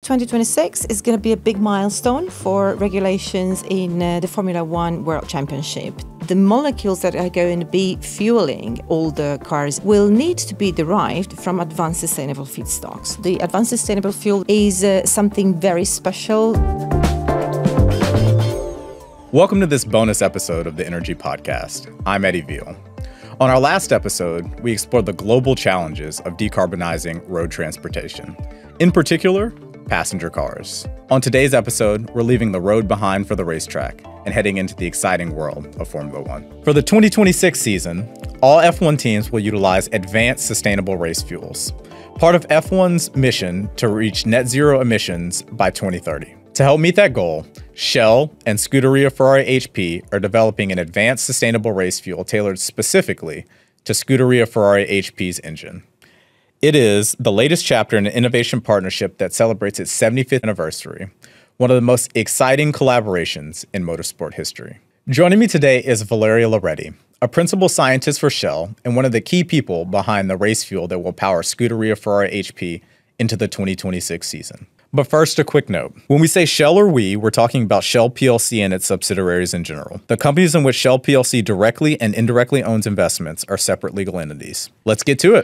2026 is going to be a big milestone for regulations in the Formula One World Championship. The molecules that are going to be fueling all the cars will need to be derived from advanced sustainable feedstocks. The advanced sustainable fuel is something very special. Welcome to this bonus episode of the Energy Podcast. I'm Eddie Veal. On our last episode, we explored the global challenges of decarbonizing road transportation, in particular, passenger cars. On today's episode, we're leaving the road behind for the racetrack and heading into the exciting world of Formula One. For the 2026 season, all F1 teams will utilize advanced sustainable race fuels, part of F1's mission to reach net zero emissions by 2030. To help meet that goal, Shell and Scuderia Ferrari HP are developing an advanced sustainable race fuel tailored specifically to Scuderia Ferrari HP's engine. It is the latest chapter in an innovation partnership that celebrates its 75th anniversary, one of the most exciting collaborations in motorsport history. Joining me today is Valeria Loreti, a principal scientist for Shell and one of the key people behind the race fuel that will power Scuderia Ferrari HP into the 2026 season. But first, a quick note. When we say Shell or we're talking about Shell plc and its subsidiaries in general. The companies in which Shell plc directly and indirectly owns investments are separate legal entities. Let's get to it.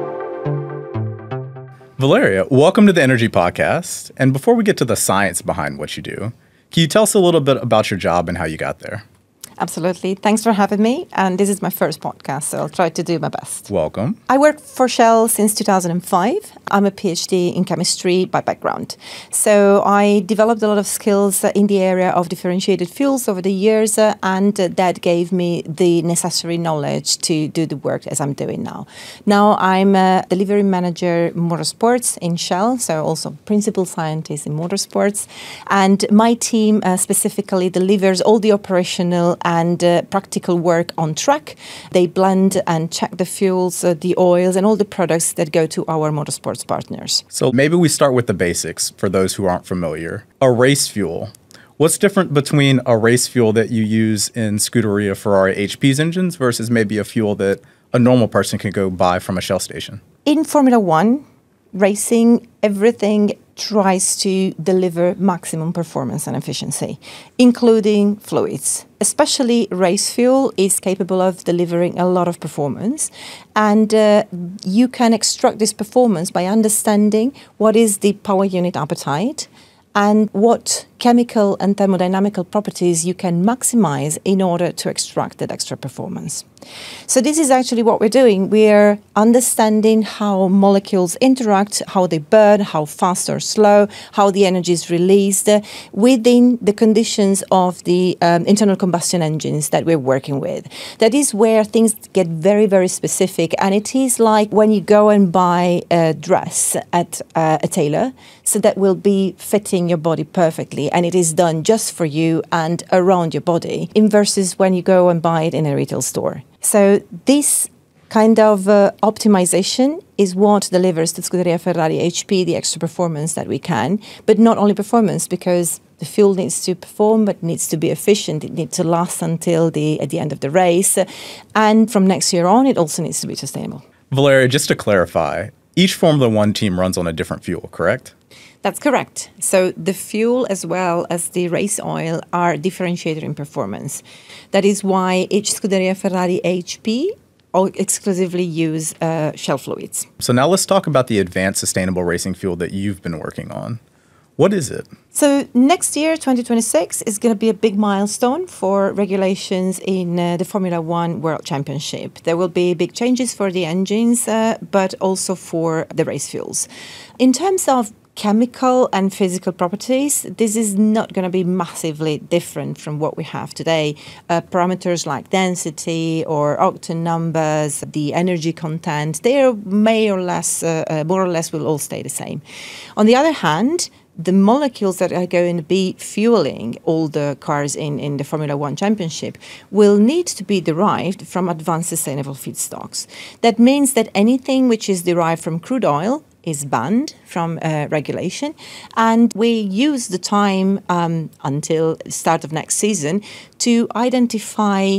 Valeria, welcome to the Energy Podcast. And before we get to the science behind what you do, can you tell us a little bit about your job and how you got there? Absolutely. Thanks for having me. And this is my first podcast, so I'll try to do my best. Welcome. I worked for Shell since 2005. I'm a PhD in chemistry by background. So I developed a lot of skills in the area of differentiated fuels over the years, and that gave me the necessary knowledge to do the work as I'm doing now. Now I'm a delivery manager Motorsports in Shell, so also principal scientist in Motorsports. And my team specifically delivers all the operational and practical work on track. They blend and check the fuels, the oils, and all the products that go to our motorsports partners. So maybe we start with the basics for those who aren't familiar. A race fuel. What's different between a race fuel that you use in Scuderia Ferrari HP's engines versus maybe a fuel that a normal person can go buy from a Shell station? In Formula One racing, everything tries to deliver maximum performance and efficiency, including fluids. Especially race fuel is capable of delivering a lot of performance, and you can extract this performance by understanding what is the power unit appetite and what chemical and thermodynamical properties you can maximize in order to extract that extra performance. So this is actually what we're doing. We're understanding how molecules interact, how they burn, how fast or slow, how the energy is released within the conditions of the internal combustion engines that we're working with. That is where things get very, very specific. And it is like when you go and buy a dress at a tailor, so that will be fitting your body perfectly, and it is done just for you and around your body, versus when you go and buy it in a retail store. So this kind of optimization is what delivers to Scuderia Ferrari HP the extra performance that we can, but not only performance, because the fuel needs to perform, but needs to be efficient. It needs to last until at the end of the race. And from next year on, it also needs to be sustainable. Valeria, just to clarify, each Formula One team runs on a different fuel, correct? That's correct. So the fuel as well as the race oil are differentiated in performance. That is why each Scuderia Ferrari HP exclusively use Shell fluids. So now let's talk about the advanced sustainable racing fuel that you've been working on. What is it? So next year, 2026, is going to be a big milestone for regulations in the Formula One World Championship. There will be big changes for the engines, but also for the race fuels. In terms of chemical and physical properties, this is not going to be massively different from what we have today. Parameters like density or octane numbers, the energy content, they more or less will all stay the same. On the other hand, the molecules that are going to be fueling all the cars in the Formula One Championship will need to be derived from advanced sustainable feedstocks. That means that anything which is derived from crude oil is banned from regulation, and we use the time until the start of next season to identify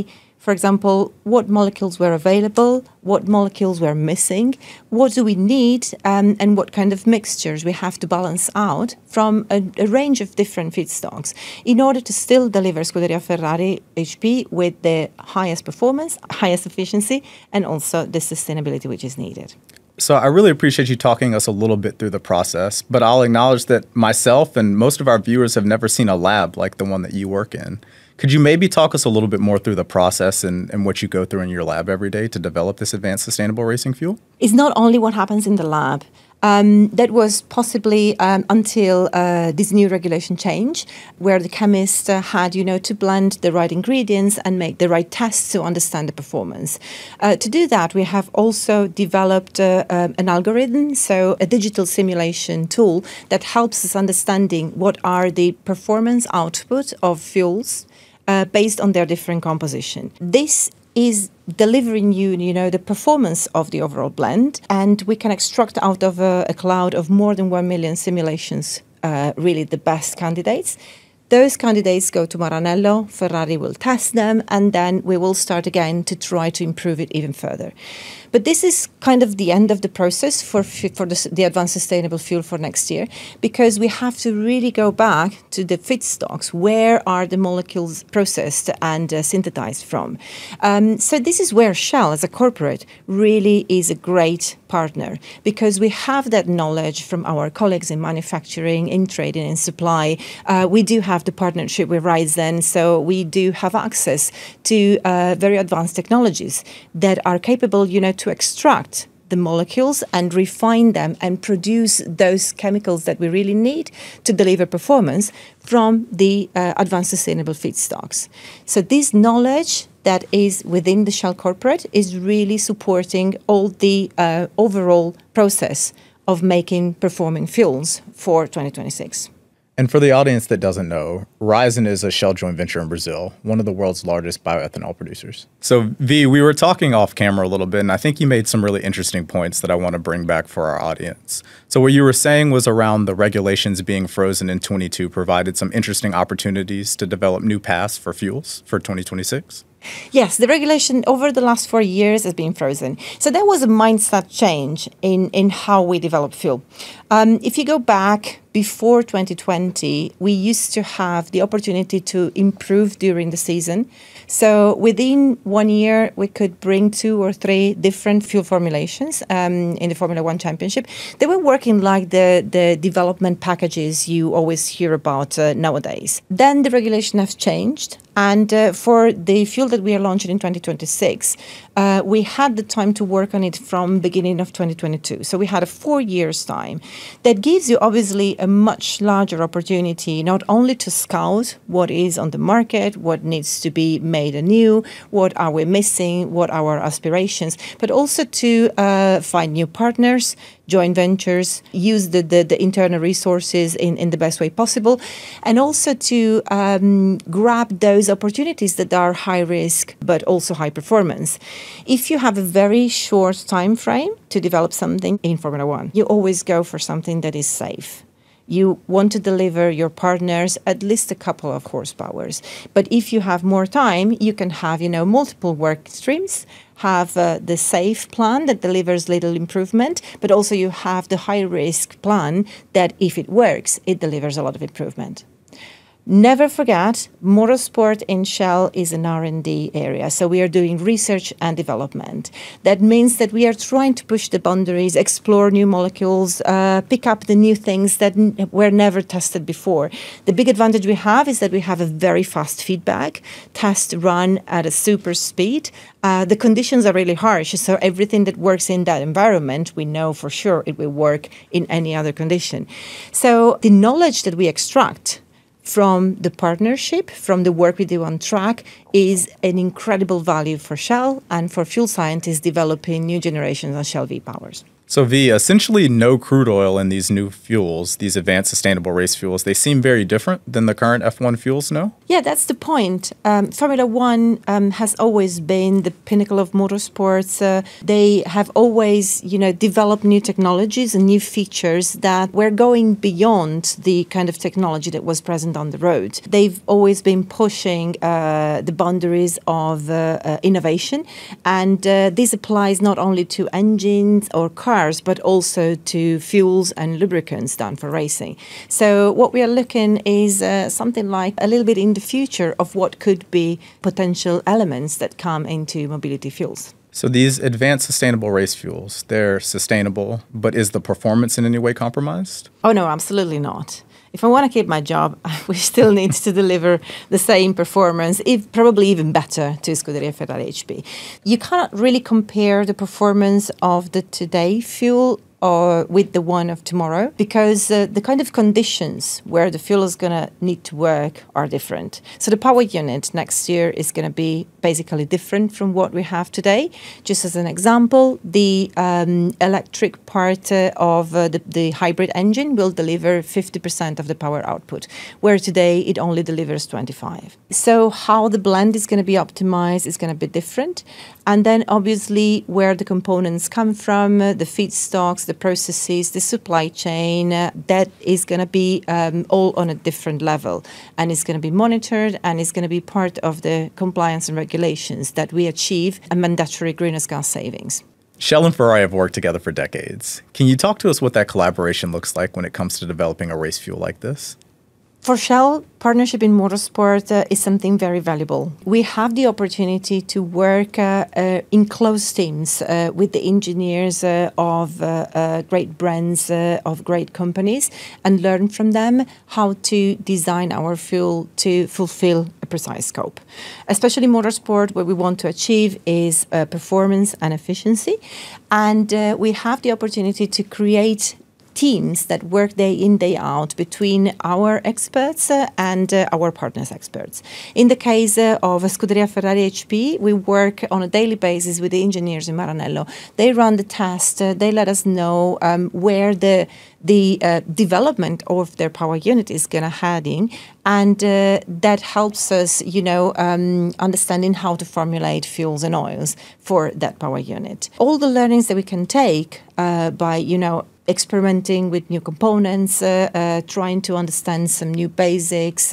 For example, what molecules were available, what molecules were missing, what do we need, and what kind of mixtures we have to balance out from a range of different feedstocks in order to still deliver Scuderia Ferrari HP with the highest performance, highest efficiency, and also the sustainability which is needed. So I really appreciate you talking us a little bit through the process, but I'll acknowledge that myself and most of our viewers have never seen a lab like the one that you work in. Could you maybe talk us a little bit more through the process and what you go through in your lab every day to develop this advanced sustainable racing fuel? It's not only what happens in the lab. That was possibly until this new regulation change, where the chemist had, to blend the right ingredients and make the right tests to understand the performance. To do that, we have also developed an algorithm, so a digital simulation tool that helps us understanding what are the performance output of fuels based on their different composition. This is delivering you, the performance of the overall blend, and we can extract out of a cloud of more than 1 million simulations, really the best candidates. Those candidates go to Maranello, Ferrari will test them, and then we will start again to try to improve it even further. But this is kind of the end of the process for the advanced sustainable fuel for next year, because we have to really go back to the feedstocks. Where are the molecules processed and synthesized from? So this is where Shell, as a corporate, really is a great partner, because we have that knowledge from our colleagues in manufacturing, in trading, in supply. We do have the partnership with Ryzen, so we do have access to very advanced technologies that are capable, to extract the molecules and refine them and produce those chemicals that we really need to deliver performance from the advanced sustainable feedstocks. So this knowledge that is within the Shell corporate is really supporting all the overall process of making performing fuels for 2026. And for the audience that doesn't know, Ryzen is a Shell joint venture in Brazil, one of the world's largest bioethanol producers. So V, we were talking off camera a little bit, and I think you made some really interesting points that I want to bring back for our audience. So what you were saying was around the regulations being frozen in 22 provided some interesting opportunities to develop new paths for fuels for 2026. Yes, the regulation over the last 4 years has been frozen. So there was a mindset change in how we develop fuel. If you go back before 2020, we used to have the opportunity to improve during the season. So within 1 year, we could bring 2 or 3 different fuel formulations in the Formula One Championship. They were working like the development packages you always hear about nowadays. Then the regulation has changed. And for the fuel that we are launching in 2026, we had the time to work on it from beginning of 2022. So we had a 4 years time. That gives you obviously a much larger opportunity, not only to scout what is on the market, what needs to be made anew, what are we missing, what are our aspirations, but also to find new partners, joint ventures, use the internal resources in the best way possible, and also to grab those opportunities that are high risk but also high performance. If you have a very short time frame to develop something in Formula One, you always go for something that is safe. You want to deliver your partners at least a couple of horsepowers. But if you have more time, you can have, multiple work streams, have the safe plan that delivers little improvement, but also you have the high-risk plan that if it works, it delivers a lot of improvement. Never forget, motorsport in Shell is an R&D area. So we are doing research and development. That means that we are trying to push the boundaries, explore new molecules, pick up the new things that were never tested before. The big advantage we have is that we have a very fast feedback, test run at a super speed. The conditions are really harsh, so everything that works in that environment, we know for sure it will work in any other condition. So the knowledge that we extract from the partnership, from the work we do on track, is an incredible value for Shell and for fuel scientists developing new generations of Shell V-Powers. So V, essentially no crude oil in these new fuels, these advanced sustainable race fuels, they seem very different than the current F1 fuels, no? Yeah, that's the point. Formula One has always been the pinnacle of motorsports. They have always, developed new technologies and new features that were going beyond the kind of technology that was present on the road. They've always been pushing the boundaries of innovation, and this applies not only to engines or cars, but also to fuels and lubricants done for racing. So what we are looking is something like a little bit in the future of what could be potential elements that come into mobility fuels. So these advanced sustainable race fuels, they're sustainable, but is the performance in any way compromised? Oh, no, absolutely not. If I want to keep my job, we still need to deliver the same performance, if probably even better, to Scuderia Ferrari HP. You cannot really compare the performance of the today fuel or with the one of tomorrow, because the kind of conditions where the fuel is going to need to work are different. So the power unit next year is going to be basically different from what we have today. Just as an example, the electric part of the hybrid engine will deliver 50% of the power output, where today it only delivers 25%. So how the blend is going to be optimized is going to be different. And then obviously where the components come from, the feedstocks, the processes, the supply chain, that is going to be all on a different level, and it's going to be monitored, and it's going to be part of the compliance and regulations that we achieve a mandatory greenhouse gas savings. Shell and Ferrari have worked together for decades. Can you talk to us what that collaboration looks like when it comes to developing a race fuel like this? For Shell, partnership in motorsport is something very valuable. We have the opportunity to work in close teams with the engineers of great brands, of great companies, and learn from them how to design our fuel to fulfill a precise scope. Especially motorsport, what we want to achieve is performance and efficiency. And we have the opportunity to create teams that work day in, day out between our experts and our partners' experts. In the case of Scuderia Ferrari HP, we work on a daily basis with the engineers in Maranello. They run the test, they let us know where the development of their power unit is going to head in, and that helps us, understanding how to formulate fuels and oils for that power unit. All the learnings that we can take by, experimenting with new components, trying to understand some new basics,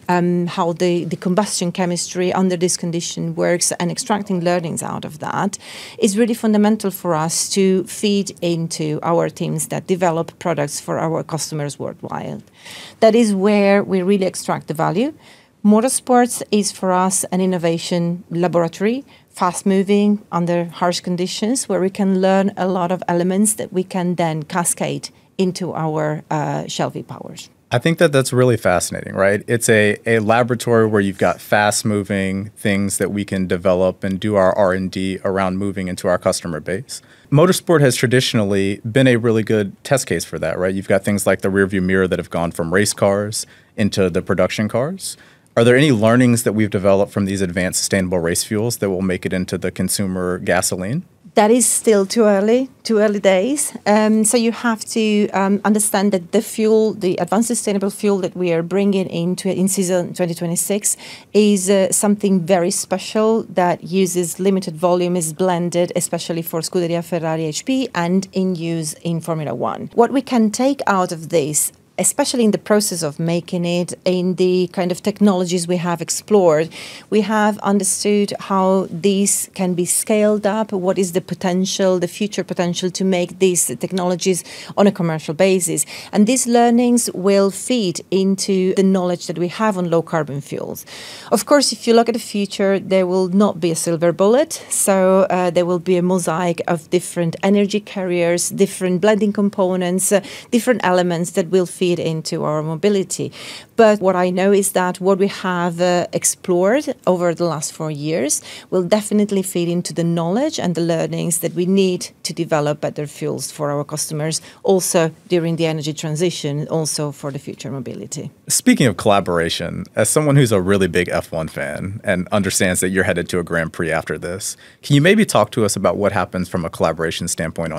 how the combustion chemistry under this condition works, and extracting learnings out of that is really fundamental for us to feed into our teams that develop products for our customers worldwide. That is where we really extract the value. Motorsports is for us an innovation laboratory, fast-moving under harsh conditions, where we can learn a lot of elements that we can then cascade into our Shell V-Powers. I think that that's really fascinating, right? It's a laboratory where you've got fast-moving things that we can develop and do our R&D around moving into our customer base. Motorsport has traditionally been a really good test case for that, right? You've got things like the rearview mirror that have gone from race cars into the production cars. Are there any learnings that we've developed from these advanced sustainable race fuels that will make it into the consumer gasoline? That is still too early days. So you have to understand that the fuel, the advanced sustainable fuel that we are bringing in season 2026 is something very special that uses limited volume, is blended, especially for Scuderia Ferrari HP and in use in Formula One. What we can take out of this, especially in the process of making it, in the kind of technologies we have explored, we have understood how these can be scaled up, what is the potential, the future potential to make these technologies on a commercial basis. And these learnings will feed into the knowledge that we have on low carbon fuels. Of course, if you look at the future, there will not be a silver bullet. So there will be a mosaic of different energy carriers, different blending components, different elements that will feed into our mobility. But what I know is that what we have explored over the last 4 years will definitely feed into the knowledge and the learnings that we need to develop better fuels for our customers, also during the energy transition, also for the future mobility. Speaking of collaboration, as someone who's a really big F1 fan and understands that you're headed to a Grand Prix after this, can you maybe talk to us about what happens from a collaboration standpoint on track?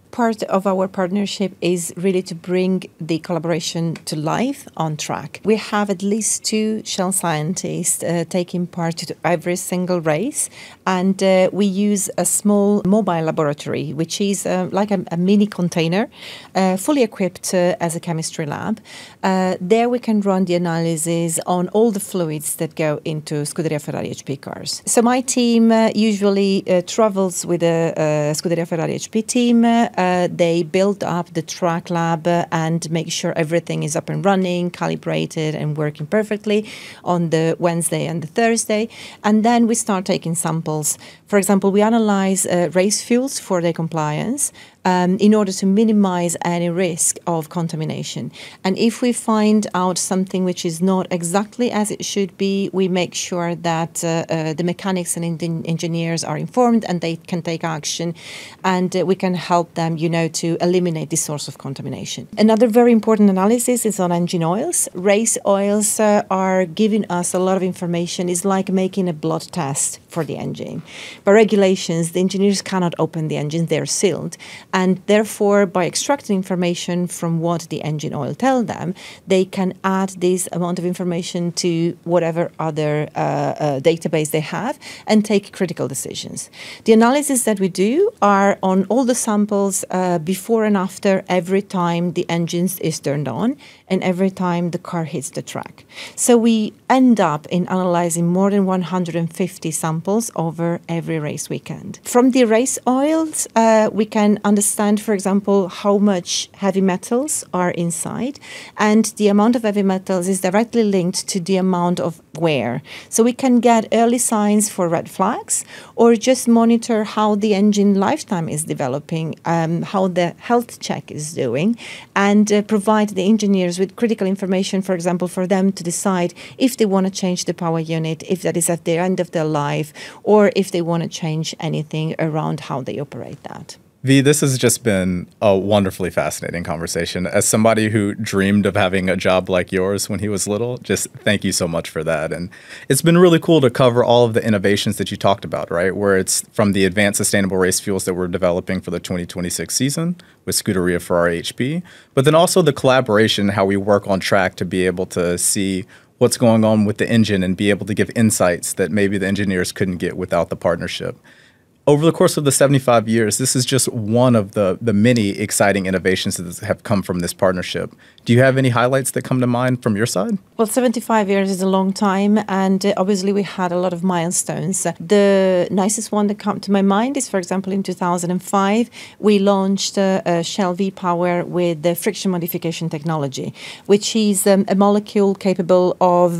part of our partnership is really to bring the collaboration to life on track. We have at least 2 Shell scientists taking part to every single race, and we use a small mobile laboratory, which is like a mini container, fully equipped as a chemistry lab. There we can run the analysis on all the fluids that go into Scuderia Ferrari HP cars. So my team usually travels with a Scuderia Ferrari HP team. They build up the track lab and make sure everything is up and running, calibrated and working perfectly on the Wednesday and the Thursday. And then we start taking samples. For example, we analyze race fuels for their compliance in order to minimize any risk of contamination. And if we find out something which is not exactly as it should be, we make sure that the mechanics and engineers are informed and they can take action, and we can help them, to eliminate this source of contamination. Another very important analysis is on engine oils. Race oils are giving us a lot of information. It's like making a blood test for the engine. By regulations, the engineers cannot open the engines, they're sealed. And therefore, by extracting information from what the engine oil tells them, they can add this amount of information to whatever other database they have and take critical decisions. The analysis that we do are on all the samples before and after every time the engine is turned on and every time the car hits the track. So we end up in analyzing more than 150 samples over every race weekend. From the race oils, we can understand, for example, how much heavy metals are inside, and the amount of heavy metals is directly linked to the amount of wear. So we can get early signs for red flags, or just monitor how the engine lifetime is developing, how the health check is doing, and provide the engineers with critical information, for example, for them to decide if they want to change the power unit, if that is at the end of their life, or if they want to change anything around how they operate that. V, this has just been a wonderfully fascinating conversation. As somebody who dreamed of having a job like yours when he was little, just thank you so much for that. And it's been really cool to cover all of the innovations that you talked about, right? Where it's from the advanced sustainable race fuels that we're developing for the 2026 season with Scuderia Ferrari HP, but then also the collaboration, how we work on track to be able to see what's going on with the engine and be able to give insights that maybe the engineers couldn't get without the partnership. Over the course of the 75 years, this is just one of the many exciting innovations that have come from this partnership. Do you have any highlights that come to mind from your side? Well, 75 years is a long time, and obviously we had a lot of milestones. The nicest one that comes to my mind is, for example, in 2005, we launched Shell V-Power with the friction modification technology, which is a molecule capable of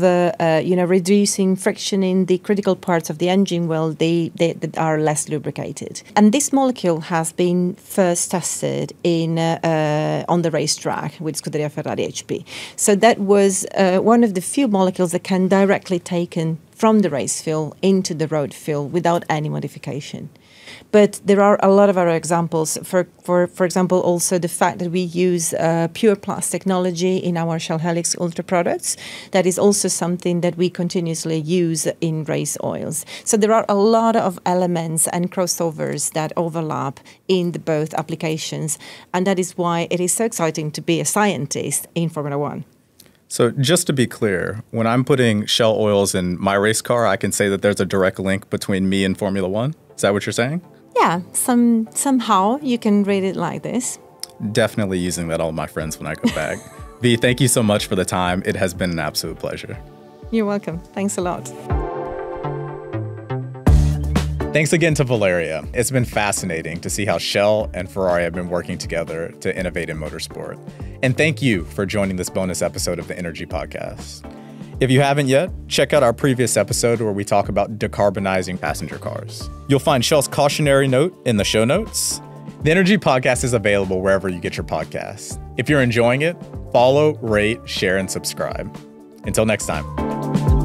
reducing friction in the critical parts of the engine while they are less lubricated. And this molecule has been first tested on the racetrack with Scuderia Ferrari HP. So that was one of the few molecules that can directly taken from the race fuel into the road fuel without any modification. But there are a lot of other examples. For example, also the fact that we use pure plus technology in our Shell Helix Ultra products. That is also something that we continuously use in race oils. So there are a lot of elements and crossovers that overlap in the both applications. And that is why it is so exciting to be a scientist in Formula One. So just to be clear, when I'm putting Shell oils in my race car, I can say that there's a direct link between me and Formula One? Is that what you're saying? Yeah, somehow you can read it like this. Definitely using that on my friends when I go back. V, thank you so much for the time. It has been an absolute pleasure. You're welcome. Thanks a lot. Thanks again to Valeria. It's been fascinating to see how Shell and Ferrari have been working together to innovate in motorsport. And thank you for joining this bonus episode of the Energy Podcast. If you haven't yet, check out our previous episode where we talk about decarbonizing passenger cars. You'll find Shell's cautionary note in the show notes. The Energy Podcast is available wherever you get your podcasts. If you're enjoying it, follow, rate, share, and subscribe. Until next time.